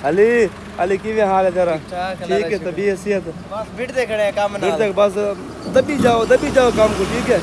अली अली की हाल है तेरा? ठीक है, तबीयत सेहत? बस बिट देख रहे हैं काम ना, बस दबी जाओ काम को। ठीक है।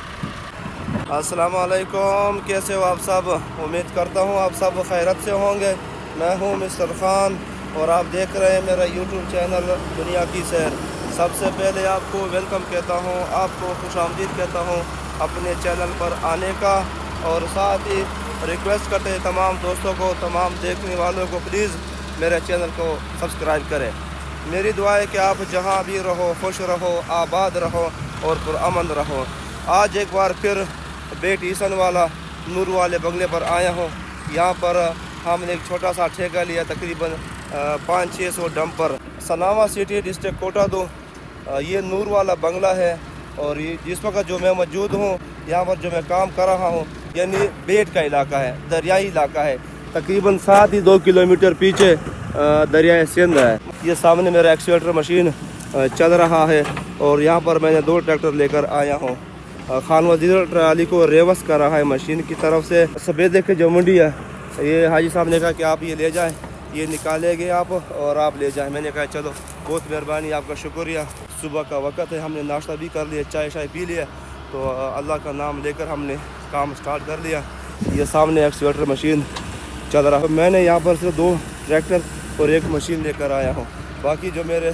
अस्सलाम वालेकुम, कैसे हो आप सब? उम्मीद करता हूँ आप सब खैरत से होंगे। मैं हूँ मिस्टर खान और आप देख रहे हैं मेरा यूट्यूब चैनल दुनिया की सैर। सबसे पहले आपको वेलकम कहता हूँ, आपको खुशामदीद कहता हूँ अपने चैनल पर आने का, और साथ ही रिक्वेस्ट करते हैं तमाम दोस्तों को, तमाम देखने वालों को, प्लीज़ मेरे चैनल को सब्सक्राइब करें। मेरी दुआ है कि आप जहाँ भी रहो खुश रहो, आबाद रहो और पुरअमन रहो। आज एक बार फिर बेट ईसन वाला नूर वाले बंगले पर आया हूँ। यहाँ पर हमने एक छोटा सा ठेका लिया, तकरीबन 500-600 dumper. Sanawa city district Kota दो ये नूर वाला बंगला है। और ये जिस वक्त जो मैं मौजूद हूँ, यहाँ पर जो मैं काम कर रहा हूँ, यानी बेट का इलाका है, दरियाई इलाका है। तकरीबन 7 ही 2 किलोमीटर पीछे दरियाए सिंध है। ये सामने मेरा एक्सवेटर मशीन चल रहा है और यहाँ पर मैंने 2 ट्रैक्टर लेकर आया हूँ। खान वजीर ट्राली को रेवस कर रहा है मशीन की तरफ से। सफ़ेद के जो मंडी है, ये हाजी साहब ने कहा कि आप ये ले जाएं, ये निकालेंगे आप और आप ले जाएं। मैंने कहा चलो बहुत मेहरबानी, आपका शुक्रिया। सुबह का वक्त है, हमने नाश्ता भी कर लिया, चाय शाय पी लिया, तो अल्लाह का नाम लेकर हमने काम स्टार्ट कर लिया। ये सामने एक्सवेटर मशीन चल रहा है। मैंने यहाँ पर सिर्फ 2 ट्रैक्टर और 1 मशीन लेकर आया हूँ। बाकी जो मेरे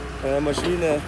मशीन है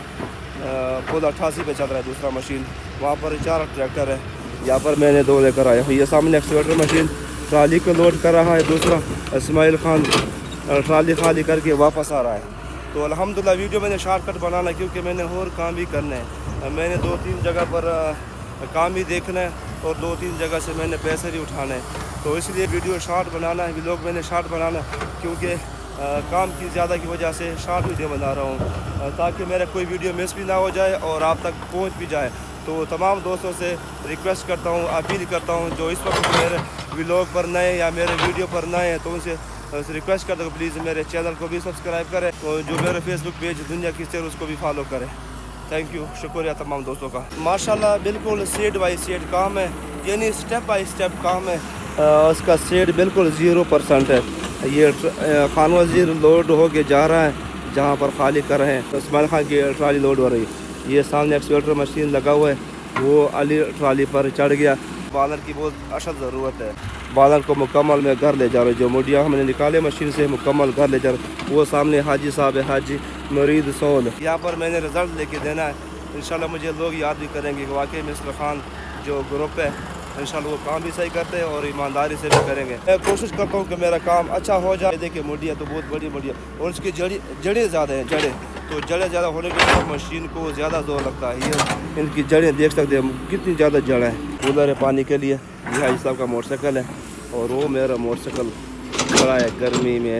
खुद 88 पे चल रहा है, दूसरा मशीन वहाँ पर 4 ट्रैक्टर है, यहाँ पर मैंने 2 लेकर आया हूँ। ये सामने एक्सवेटर मशीन ट्राली को लोड कर रहा है, दूसरा इस्माइल खान ट्राली खाली करके वापस आ रहा है। तो अल्हम्दुलिल्लाह वीडियो मैंने शॉर्टकट बनाना है, क्योंकि मैंने और काम भी करना है। मैंने 2-3 जगह पर काम भी देखना है और 2-3 जगह से मैंने पैसे भी उठाना है, तो इसलिए वीडियो शॉर्ट बनाना है, व्लॉग मैंने शॉर्ट बनाना है, क्योंकि काम की ज़्यादा की वजह से शॉर्ट वीडियो बना रहा हूँ, ताकि मेरा कोई वीडियो मिस भी ना हो जाए और आप तक पहुँच भी जाए। तो तमाम दोस्तों से रिक्वेस्ट करता हूँ, अपील करता हूँ, जो इस वक्त मेरे व्लॉग पर नए या मेरे वीडियो पर नए हैं, तो उनसे रिक्वेस्ट करता हूँ प्लीज़ मेरे चैनल को भी सब्सक्राइब करें और जो मेरे फेसबुक पेज दुनिया की सैर उसको भी फॉलो करें। थैंक यू, शुक्रिया तमाम दोस्तों का। माशाल्लाह बिल्कुल सेट बाई सेट काम है, यानी स्टेप बाई स्टेप काम है। उसका सेट बिल्कुल 0% है। ये खान वजीर लोड हो के जा रहा है, जहाँ पर खाली कर रहे हैं, तो इस्माइल खान की ट्राली लोड हो रही है। ये सामने एक्सवेटर मशीन लगा हुआ है, वो अली ट्राली पर चढ़ गया। बालर की बहुत अशद ज़रूरत है, बालर को मुकम्मल में घर ले जा रहे, जो मुडिया हमने निकाले मशीन से मुकम्मल घर ले जा रहे। वो सामने हाजी साहब है, हाजी मरीद सोल। यहाँ पर मैंने रिज़ल्ट लेके देना है, इंशाल्लाह मुझे लोग याद भी करेंगे कि वाकई मिस्टर खान जो ग्रुप है, इंशाल्लाह वो काम भी सही करते हैं और ईमानदारी से भी करेंगे। मैं कोशिश करता हूँ कि मेरा काम अच्छा हो जाए। देखिए मुडिया तो बहुत बड़ी मुडिया और उसकी जड़ें ज़्यादा हैं, तो जड़ें ज़्यादा होने के बाद मशीन को ज़्यादा जोर लगता है। ये इनकी जड़ें देख सकते हैं कितनी ज़्यादा जड़ है। कूलर है पानी के लिए, ये हाजी साहब का मोटरसाइकिल है और वो मेरा मोटरसाइकिल खड़ा है गर्मी में।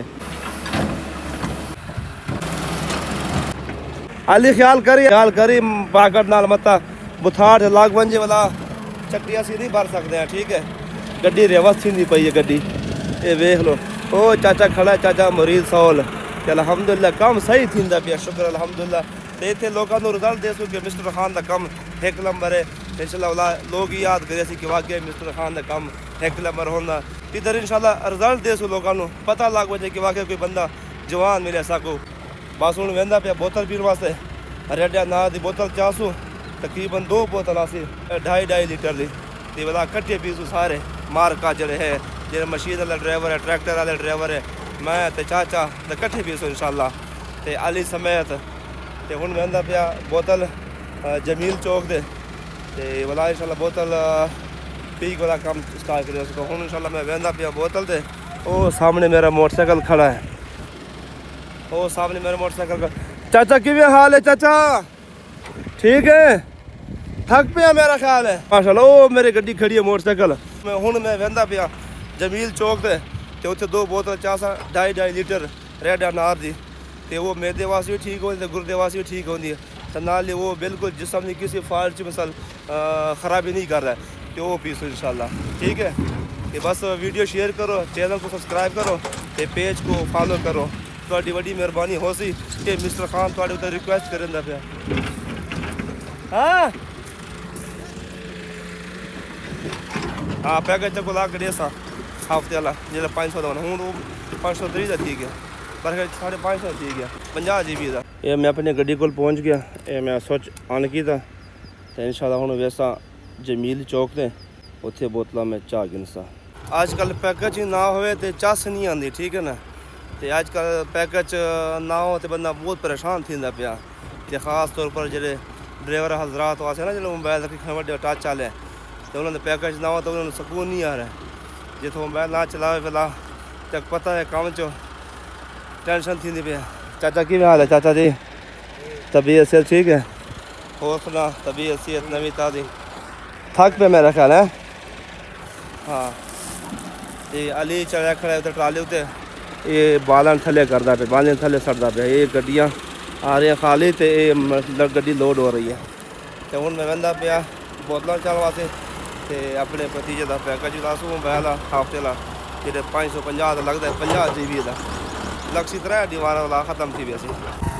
अली ख्याल करी पाकट नाल मता बुथाड़ लाग वंजे वाला चट्टिया सी नहीं भर सकते हैं। ठीक है, गड्डी रेवस थी पई है गड्डी, ये वेख लो। ओ चाचा खड़ा है, चाचा मरीज सौल। अलहमदुलिल्लाह काम सही थींदा पिया, शुक्र अलहमदुलिल्लाह। तो इतने लोगों को रिजल्ट दे सो कि मिस्टर खान का कम 1 नंबर है। इंशाल्लाह लोग ही याद करे कि वाकई मिस्टर खान का कम 1 नंबर होना। इधर इंशाल्लाह रिजल्ट दे सो लोगों को पता लग वजे कि वाकई कोई बंदा जवान मिले साको। बस हूँ वेंदा पिया बोतल पीने वास्ते, रेडिया ना की बोतल चासू, तकरीबन 2 बोतल आसी 2.5 लीटर की, तो वाला कट्ठे पीसू सारे मार का जड़े है, जो मशीन वाला ड्राइवर है, ट्रैक्टर वाले ड्राइवर है, मैं तो चाचा तो कट्ठे पीसू इंशाल्लाह। तो अली समेत तो हूँ वेंदा पिया बोतल जमील चौक दे, तो वाला इंशाल्लाह बोतल पीक वाला काम स्टार्ट करे। तो हूँ इंशाल्लाह मैं वेंदा पिया बोतल दे। ओ सामने मेरा मोटरसाइकिल खड़ा है, ओ सामने मेरा मोटरसाइकिल। चाचा कि हाल है चाचा? ठीक है, थक पिया मेरा ख्याल है माशाल्लाह। ओ मेरी गड्डी खड़ी है मोटरसाइकिल। मैं हूँ मैं वेंदा पिया जमील चौक से, तो उत्थे 2 बोतल चासा 2.5 लीटर रेड अनार दी, तो वो मैदे वास्ते भी ठीक होती है, गुर्दे वास्ते भी ठीक होती है, तो नाले वो बिल्कुल जिसम की किसी फाल्ट मिसल ख़राबी नहीं कर रहा है, तो वो पीसो इंशाल्लाह। ठीक है, कि बस वीडियो शेयर करो, चैनल को सब्सक्राइब करो, तो पेज को फॉलो करो। थोड़ी बड़ी मेहरबानी हो सी कि मिस्टर खान थोड़े उधर रिक्वेस्ट करेंदा पिया। हाँ हाँ पैकेज को ला के सा हफ्ते वाला जो 500 हूँ 530 ठीक है। पर 550 थी गया 50 GB का। ये मैं अपनी गड्डी को पहुँच गया, ये मैं स्विच ऑन किया तो इंशाल्लाह हुण वैसा जमील चौक ने उत्थे बोतलों में चाह गिनसा। आजकल पैकेज ना होवे तो चस नहीं आती, ठीक है ना। तो आजकल पैकेज ना हो तो बंदा बहुत परेशान थींदा पिया। तो खास तौर पर जो ड्राइवर हजरात वास्ते ना जो मोबाइल रखी वे टच चले तो उन्होंने पैकेज ना हो तो उन्होंने सुकून नहीं आ रहा। जितो मोबाइल ना चलावे फिलहाल तक पता है काम चो टेंशन थी पे। चाचा की हाल है चाचा जी? तबीयत से ठीक है? हौसला तबीयत सेहत नवी ताज़ी। थक पे मेरा ख्याल है। हाँ ये अली चढ़ा खड़ा उतर ट्राली उत्ते ये बालन थले करता पे, बालन थले सड़ता पे। ये गड्डियाँ आ रही खाली तो ये मतलब गड्डी लोड हो रही है। तो हूँ मैं वह पाया बोतल चल वास्ते तो अपने भतीजे का पैकेज दसू मोबाइल हफ्ते का जो 550 लगता है 50 GB का लक्ष्य 3 दीवार वाला खत्म थी वैसे।